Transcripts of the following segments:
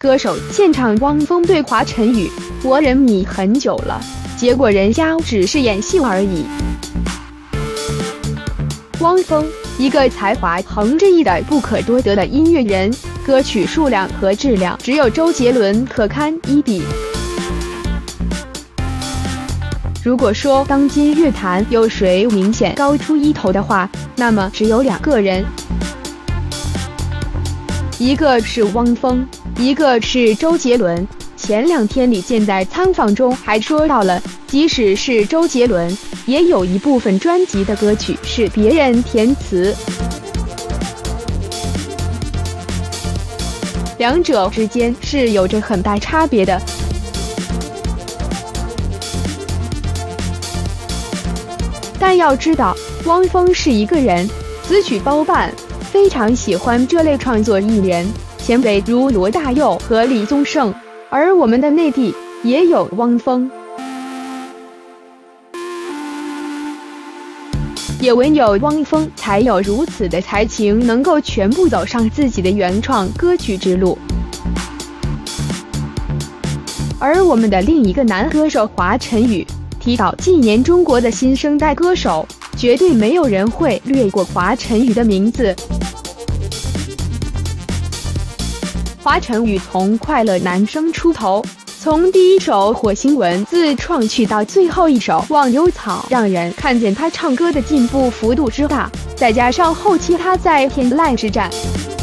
歌手现场，汪峰对华晨宇：“我忍你很久了，结果人家只是演戏而已。”汪峰，一个才华横溢的不可多得的音乐人，歌曲数量和质量只有周杰伦可堪一比。如果说当今乐坛有谁明显高出一头的话，那么只有2个人，一个是汪峰，一个是周杰伦。前2天李健在采访中还说到了，即使是周杰伦，也有一部分专辑的歌曲是别人填词。两者之间是有着很大差别的。但要知道，汪峰是一个人，词曲包办，非常喜欢这类创作艺人，前辈如罗大佑和李宗盛，而我们的内地也有汪峰。也唯有汪峰才有如此的才情，能够全部走上自己的原创歌曲之路。而我们的另一个男歌手华晨宇，提到近年中国的新生代歌手，绝对没有人会略过华晨宇的名字。华晨宇从快乐男声出头，从第一首火星文自创曲到最后一首忘忧草，让人看见他唱歌的进步幅度之大，再加上后期他在天籁之战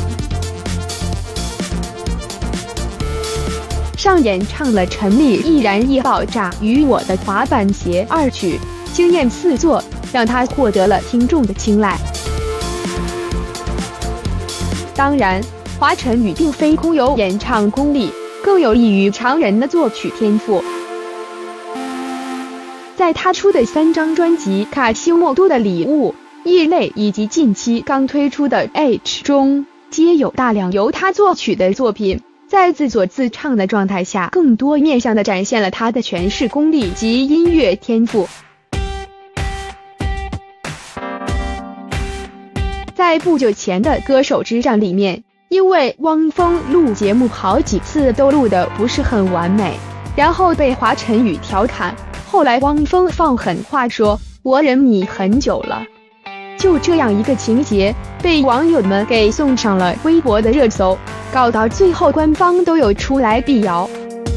上演唱了陈粒易燃易爆炸与我的滑板鞋2曲，惊艳四座，让他获得了听众的青睐。当然，华晨宇并非空有演唱功力，更有异于常人的作曲天赋。在他出的3张专辑《卡西莫多的礼物》、《异类》以及近期刚推出的《H》中，皆有大量由他作曲的作品。在自作自唱的状态下，更多面向地展现了他的诠释功力及音乐天赋。在不久前的歌手之战里面，因为汪峰录节目好几次都录得不是很完美，然后被华晨宇调侃，后来汪峰放狠话说：“我忍你很久了。”就这样一个情节，被网友们给送上了微博的热搜，搞到最后官方都有出来辟谣。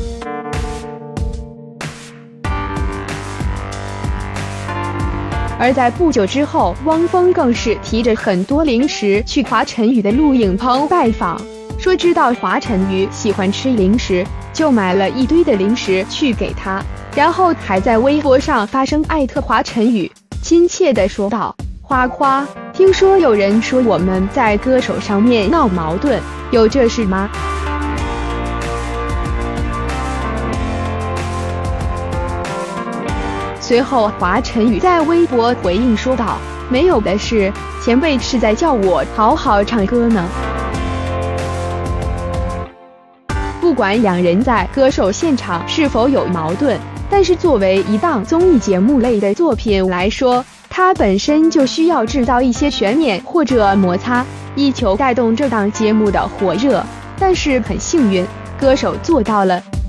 而在不久之后，汪峰更是提着很多零食去华晨宇的录影棚拜访，说知道华晨宇喜欢吃零食，就买了一堆的零食去给他，然后还在微博上发声艾特华晨宇，亲切地说道：“花花，听说有人说我们在歌手上面闹矛盾，有这事吗？”随后华晨宇在微博回应说道：“没有的事，前辈是在叫我好好唱歌呢。”不管两人在歌手现场是否有矛盾，但是作为一档综艺节目类的作品来说，它本身就需要制造一些悬念或者摩擦，以求带动这档节目的火热。但是很幸运，歌手做到了。